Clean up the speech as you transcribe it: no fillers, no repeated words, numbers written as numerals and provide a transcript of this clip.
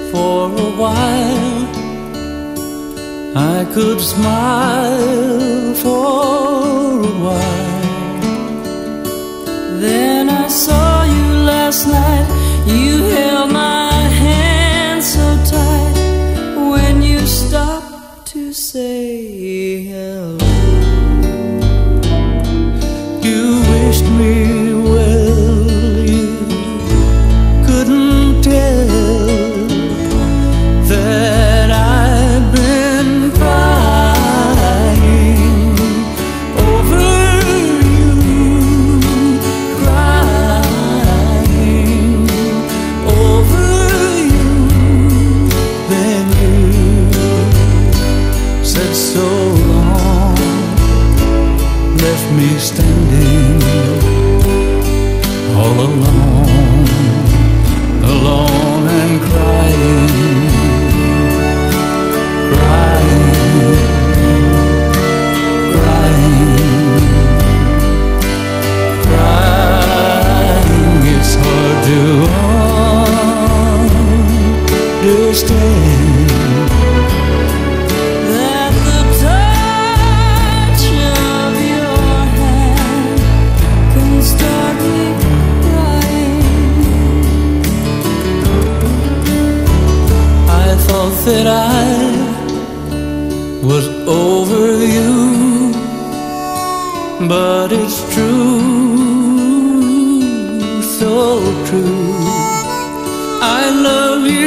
for a while. I could smile for a while. Then I saw you last night. You held my hand so tight when you stopped to say hello. You wished me well, you couldn't tell that I'd been crying over you, crying over you. Then you said so long, left me standing all alone, alone and crying, crying, crying, crying. It's hard to understand that the touch of your hand can start me crying. I thought that I was over you, but it's true, so true. I love you